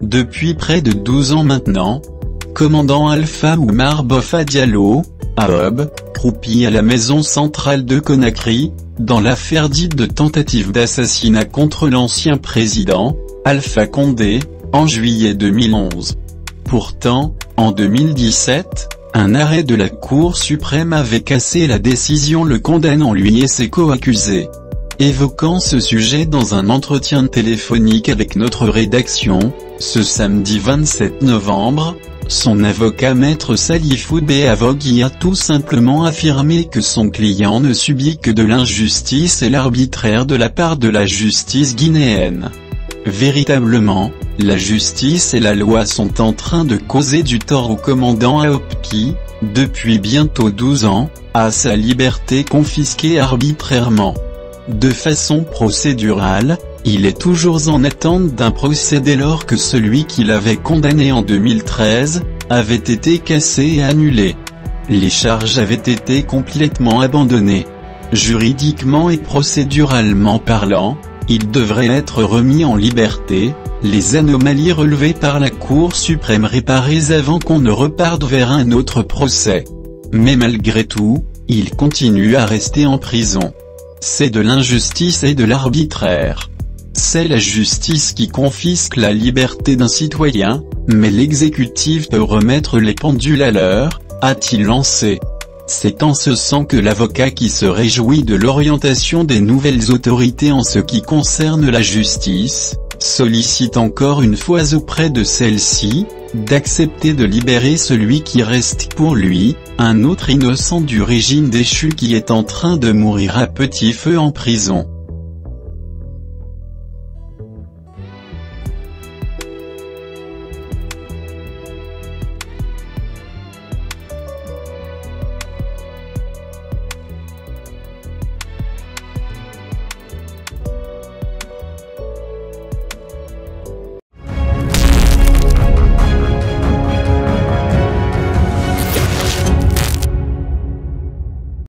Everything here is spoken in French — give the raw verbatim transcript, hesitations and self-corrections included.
Depuis près de douze ans maintenant, commandant Alpha Oumar Bofa Diallo, A O B, croupi à la maison centrale de Conakry, dans l'affaire dite de tentative d'assassinat contre l'ancien président, Alpha Condé, en juillet deux mille onze. Pourtant, en deux mille dix-sept, un arrêt de la Cour suprême avait cassé la décision le condamnant lui et ses co-accusés. Évoquant ce sujet dans un entretien téléphonique avec notre rédaction, ce samedi vingt-sept novembre, son avocat maître Salifou Béavogui a tout simplement affirmé que son client ne subit que de l'injustice et l'arbitraire de la part de la justice guinéenne. Véritablement, la justice et la loi sont en train de causer du tort au commandant A O B qui, depuis bientôt douze ans, a sa liberté confisquée arbitrairement. De façon procédurale, il est toujours en attente d'un procès dès lors que celui qui l'avait condamné en deux mille treize, avait été cassé et annulé. Les charges avaient été complètement abandonnées. Juridiquement et procéduralement parlant, il devrait être remis en liberté, les anomalies relevées par la Cour suprême réparées avant qu'on ne reparte vers un autre procès. Mais malgré tout, il continue à rester en prison. C'est de l'injustice et de l'arbitraire. C'est la justice qui confisque la liberté d'un citoyen, mais l'exécutif peut remettre les pendules à l'heure, a-t-il lancé. C'est en ce sens que l'avocat qui se réjouit de l'orientation des nouvelles autorités en ce qui concerne la justice, sollicite encore une fois auprès de celle-ci, d'accepter de libérer celui qui reste pour lui, un autre innocent du régime déchu qui est en train de mourir à petit feu en prison.